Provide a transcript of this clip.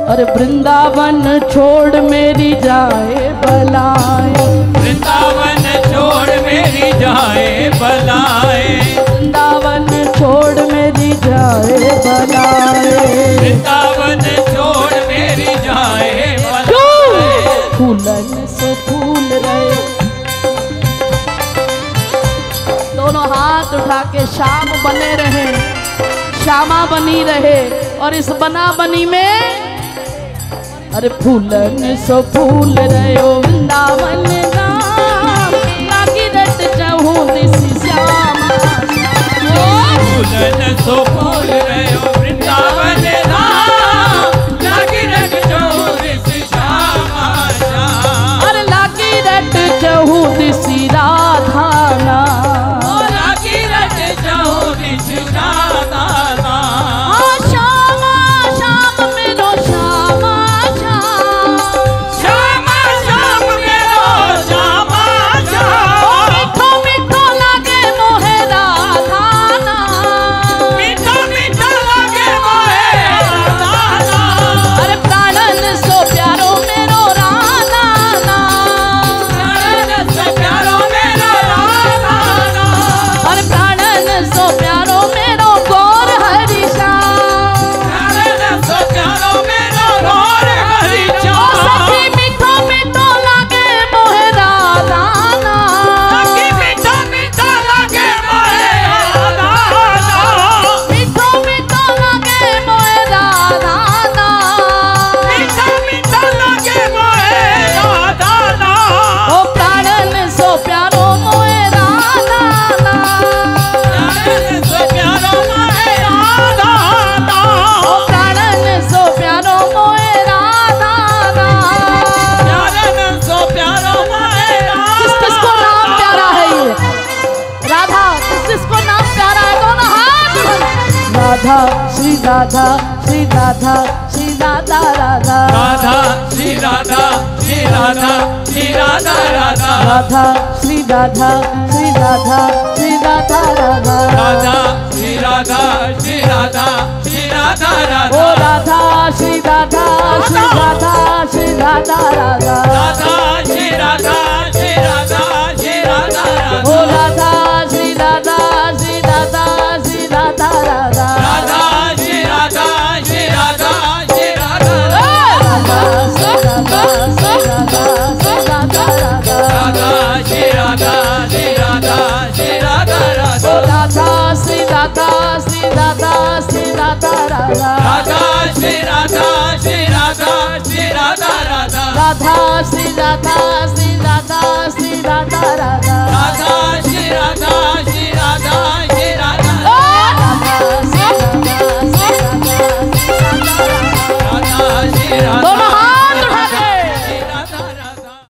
अरे वृंदावन छोड़ मेरी जाए बलाए, वृंदावन छोड़ मेरी जाए बलाए, वृंदावन छोड़ मेरी जाए बलाए, वृंदावन छोड़ मेरी जाए बलाए। फूलन से फूल रहे। दोनों हाथ उठा के श्याम बने रहे, श्यामा बनी रहे। और इस बना बनी में अरे फूलन सो फूल रहे वृंदावन नाम, लागी रट चाहूं दिस श्यामा। फूलन सो फूल रहे वृंदावन नाम, लागी रट चाहूं दिस श्यामा। अरे लागी रट चाहूं दिस राधा नाम, लागी रट चाहूं दिस राधा नाम। श्यामा श्याम मेरो श्यामा श्याम, श्यामा श्याम मेरो श्यामा श्याम। मिठो मिठो लागे मोहे राधा नाम, मीठा मीठा लागे मोहे राधा नाम। अरे प्राणन सो प्यारो मेरो राधा नाम, प्राणन सो प्यारो मेरो राधा नाम। अरे प्राणन सो प्यारो मेरो गौर हरि श्याम। प्राणन सो प्यारो मेरो गौर हरि ओ श्याम। सखी मिठो मिठो लागे मोहे राधा नाम, सखी मीठा मीठा लागे मोहे राधा नाम। मिठो मिठो लागे मोहे राधा नाम। मीठा मीठा लागे मोहे राधा नाम। ओ प्राणन सो प्यारो मोहे राधा नाम, प्राणन सो प्यारो मोहे राधा नाम। ओ प्राणन सो प्यारो मोहे राधा नाम। प्राणन सो प्यारो मोहे किस राधा किसको नाम प्यारा है ये राधा, किस किसको नाम प्यारा है? दोनों हाथ राधा श्री राधा श्री राधा श्री राधा राधा राधा श्री राधा श्री राधा श्री राधा राधा। राधा श्री राधा श्री राधा श्री राधा राधा राधा श्री राधा श्री राधा श्री राधा ओ राधा। राधा श्री राधा श्री राधा श्री राधा राधा राधा श्री राधा श्री राधा श्री राधा ओ राधा। राधा श्री राधा श्री राधा श्री राधा राधा राधा श्री राधा श्री राधा श्री राधा राधा श्री राधा श्री राधा श्री राधा राधा राधा श्री राधा श्री राधा श्री राधा ओ राधा। राधा श्री राधा श्री राधा श्री राधा राधा राधा श्री राधा श्री राधा श्री राधा राधा। राधा श्री राधा